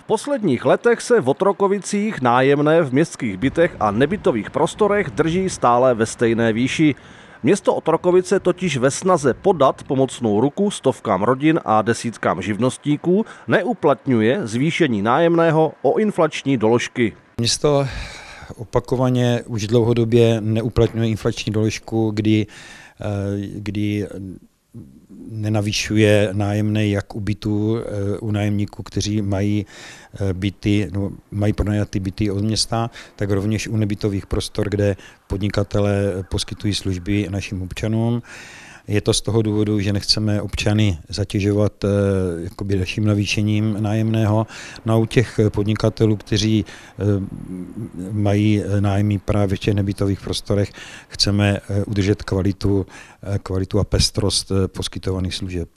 posledních letech se v Otrokovicích nájemné v městských bytech a nebytových prostorech drží stále ve stejné výši. Město Otrokovice totiž ve snaze podat pomocnou ruku stovkám rodin a desítkám živnostníků neuplatňuje zvýšení nájemného o inflační doložky. Město opakovaně už dlouhodobě neuplatňuje inflační doložku, kdy nenavýšuje nájemné jak u bytů, u nájemníků, kteří mají byty, mají pronajaté byty od města, tak rovněž u nebytových prostor, kde podnikatelé poskytují služby našim občanům. Je to z toho důvodu, že nechceme občany zatěžovat dalším navýšením nájemného. No u těch podnikatelů, kteří mají nájmy právě v těch nebytových prostorech, chceme udržet kvalitu a pestrost poskytovaných služeb.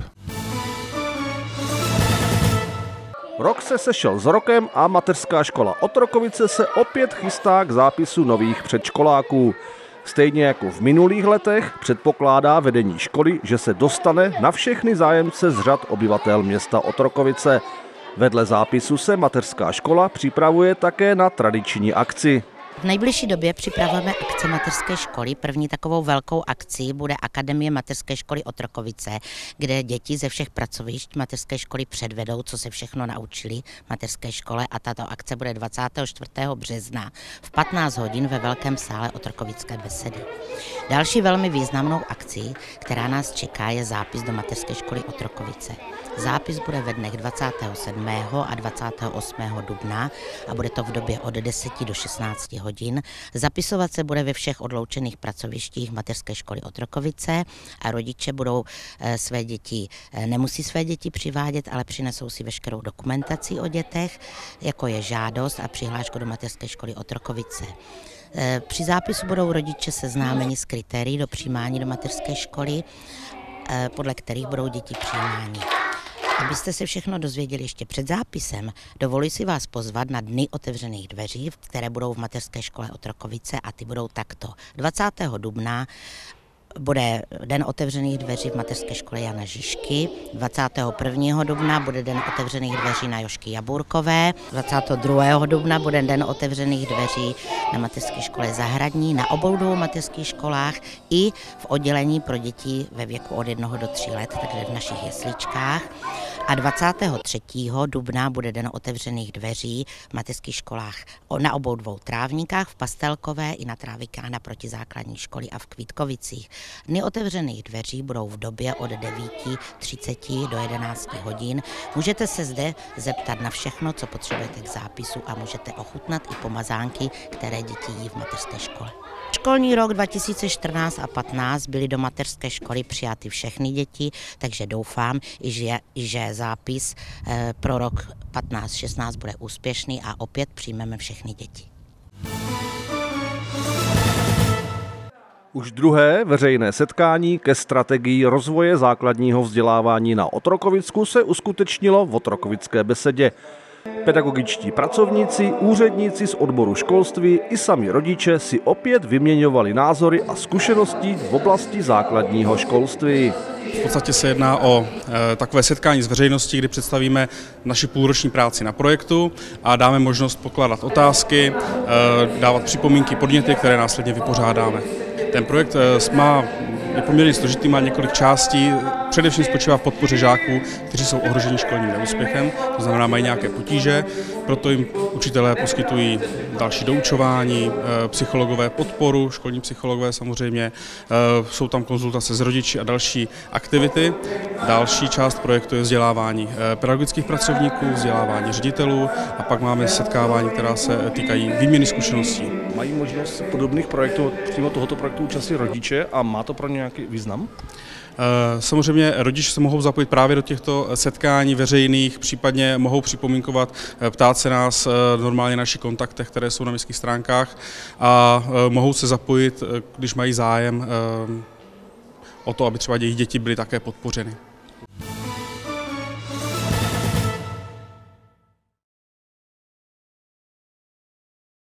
Rok se sešel s rokem a mateřská škola Otrokovice se opět chystá k zápisu nových předškoláků. Stejně jako v minulých letech předpokládá vedení školy, že se dostane na všechny zájemce z řad obyvatel města Otrokovice. Vedle zápisu se mateřská škola připravuje také na tradiční akci. V nejbližší době připravujeme akci mateřské školy. První takovou velkou akcí bude Akademie mateřské školy Otrokovice, kde děti ze všech pracovišť mateřské školy předvedou, co se všechno naučili mateřské škole, a tato akce bude 24. března v 15 hodin ve velkém sále Otrokovické besedy. Další velmi významnou akcí, která nás čeká, je zápis do mateřské školy Otrokovice. Zápis bude ve dnech 27. a 28. dubna a bude to v době od 10 do 16 hodin. Zapisovat se bude ve všech odloučených pracovištích mateřské školy Otrokovice a rodiče budou nemusí své děti přivádět, ale přinesou si veškerou dokumentaci o dětech, jako je žádost a přihlášku do mateřské školy Otrokovice. Při zápisu budou rodiče seznámeni s kritérií do přijímání do mateřské školy, podle kterých budou děti přijímáni. Abyste se všechno dozvěděli ještě před zápisem, dovoluji si vás pozvat na Dny otevřených dveří, které budou v mateřské škole Otrokovice, a ty budou takto. 20. dubna bude Den otevřených dveří v mateřské škole Jana Žižky, 21. dubna bude Den otevřených dveří na Jožky Jaburkové, 22. dubna bude Den otevřených dveří na mateřské škole Zahradní, na obou dvou mateřských školách i v oddělení pro děti ve věku od 1 do 3 let, takže v našich jesličkách. A 23. dubna bude Den otevřených dveří v mateřských školách na obou dvou Trávníkách, v Pastelkové i na Trávikách naproti základní školy a v Kvítkovicích. Dny otevřených dveří budou v době od 9:30 do 11 hodin. Můžete se zde zeptat na všechno, co potřebujete k zápisu, a můžete ochutnat i pomazánky, které děti jí v mateřské škole. Školní rok 2014 a 15 byly do mateřské školy přijaty všechny děti, takže doufám, že zápis pro rok 15-16 bude úspěšný a opět přijmeme všechny děti. Už druhé veřejné setkání ke strategii rozvoje základního vzdělávání na Otrokovicku se uskutečnilo v Otrokovické besedě. Pedagogičtí pracovníci, úředníci z odboru školství i sami rodiče si opět vyměňovali názory a zkušenosti v oblasti základního školství. V podstatě se jedná o takové setkání s veřejností, kdy představíme naši půlroční práci na projektu a dáme možnost pokládat otázky, dávat připomínky, podněty, které následně vypořádáme. Ten projekt je poměrně složitý, má několik částí, především spočívá v podpoře žáků, kteří jsou ohroženi školním neúspěchem, to znamená mají nějaké potíže, proto jim učitelé poskytují další doučování, psychologové podporu, školní psychologové samozřejmě, jsou tam konzultace s rodiči a další aktivity. Další část projektu je vzdělávání pedagogických pracovníků, vzdělávání ředitelů a pak máme setkávání, která se týkají výměny zkušeností. Mají možnost podobných projektů, přímo tohoto projektu účastní rodiče a má to pro ně nějaký význam? Samozřejmě rodiče se mohou zapojit právě do těchto setkání veřejných, případně mohou připomínkovat, ptát se nás normálně na našich kontaktech, které jsou na městských stránkách, a mohou se zapojit, když mají zájem o to, aby třeba jejich děti byly také podpořeny.